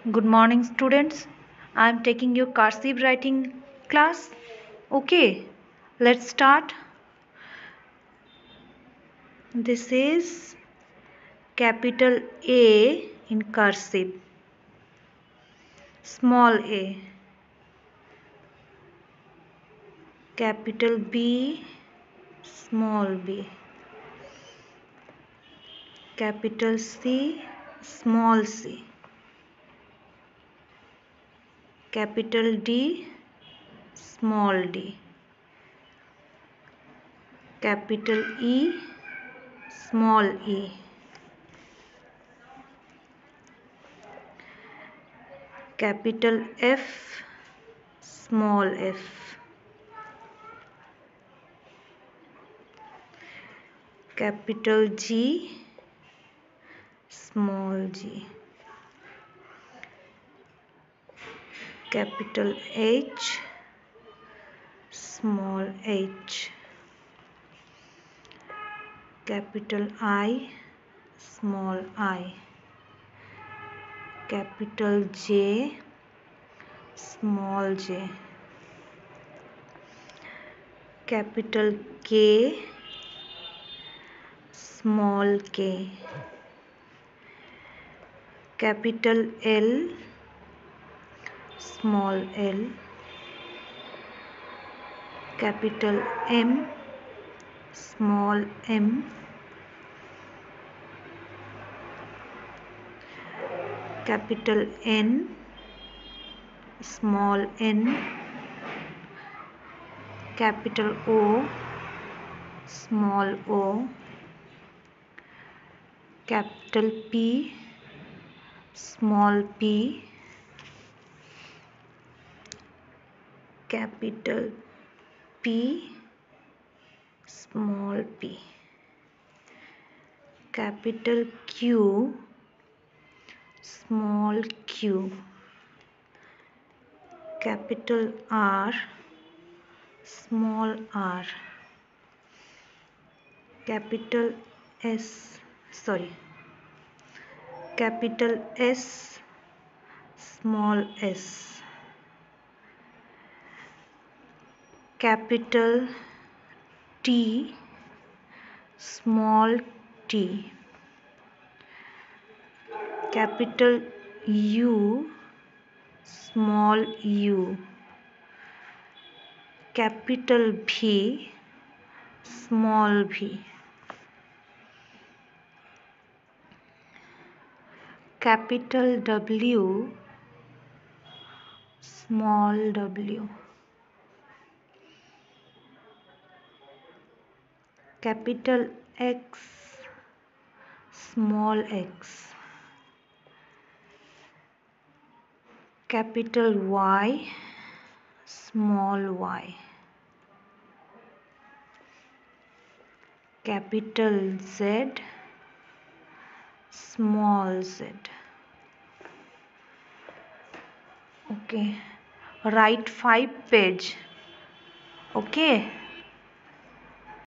Good morning, students. I am taking your cursive writing class. Okay, let's start. This is capital A in cursive, small a, capital B, small b, capital C, small c, capital D, small d, capital E, small e, capital F, small f, capital G, small g, capital H, small h, capital I, small I, capital J, small j, capital K, small k, capital L, small l, capital M, small m, capital N, small n, capital O, small o, capital P, small p, capital P, small p, capital Q, small q, capital R, small r, capital capital S, small s, capital T, small t, capital U, small u, capital V, small v, capital W, small w, capital X, small x, capital Y, small y, capital Z, small z. Okay, write 5 pages. Okay.